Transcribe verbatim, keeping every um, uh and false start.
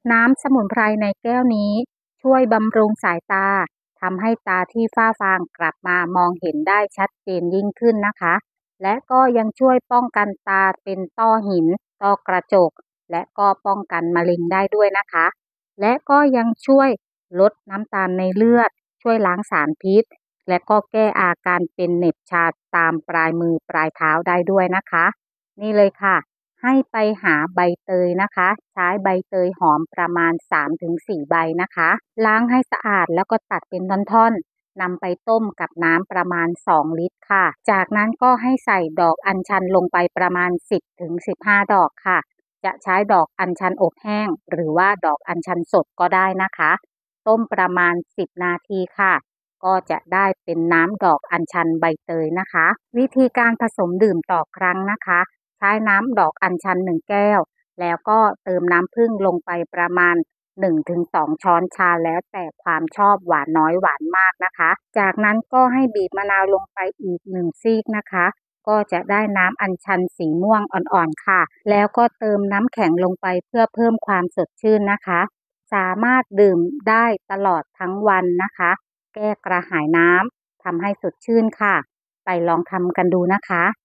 น้ำสมุนไพรในแก้วนี้ช่วยบำรุงสายตาทำให้ตาที่ฝ้าฟางกลับมามองเห็นได้ชัดเจนยิ่งขึ้นนะคะและก็ยังช่วยป้องกันตาเป็นต้อหินต้อกระจกและก็ป้องกันมะเร็งได้ด้วยนะคะและก็ยังช่วยลดน้ำตาลในเลือดช่วยล้างสารพิษและก็แก้อาการเป็นเหน็บชาตามปลายมือปลายเท้าได้ด้วยนะคะนี่เลยค่ะ ให้ไปหาใบเตยนะคะใช้ใบเตยหอมประมาณสามถึงสี่ใบนะคะล้างให้สะอาดแล้วก็ตัดเป็นท่อนๆนำไปต้มกับน้ำประมาณสองลิตรค่ะจากนั้นก็ให้ใส่ดอกอัญชันลงไปประมาณสิบถึงสิบห้าดอกค่ะจะใช้ดอกอัญชันอบแห้งหรือว่าดอกอัญชันสดก็ได้นะคะต้มประมาณสิบนาทีค่ะก็จะได้เป็นน้ำดอกอัญชันใบเตยนะคะวิธีการผสมดื่มต่อครั้งนะคะ ใช้น้ำดอกอัญชันหนึ่งแก้วแล้วก็เติมน้ำผึ้งลงไปประมาณหนึ่งถึงสองช้อนชาแล้วแต่ความชอบหวานน้อยหวานมากนะคะจากนั้นก็ให้บีบมะนาวลงไปอีกหนึ่งซีกนะคะก็จะได้น้ำอัญชันสีม่วงอ่อนๆค่ะแล้วก็เติมน้ำแข็งลงไปเพื่อเพิ่มความสดชื่นนะคะสามารถดื่มได้ตลอดทั้งวันนะคะแก้กระหายน้ำทำให้สดชื่นค่ะไปลองทำกันดูนะคะ